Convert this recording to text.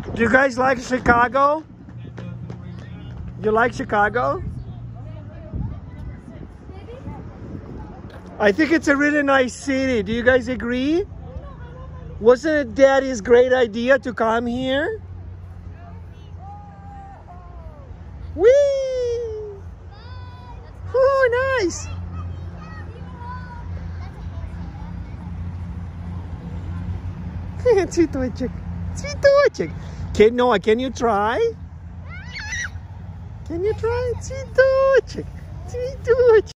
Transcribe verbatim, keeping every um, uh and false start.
Do you guys like Chicago? You like Chicago? I think it's a really nice city. Do you guys agree? Wasn't it Daddy's great idea to come here? Whee! Oh, nice! Цветочек, цветочек. Can, Noah, can you try? Can you try? Цветочек, цветочек.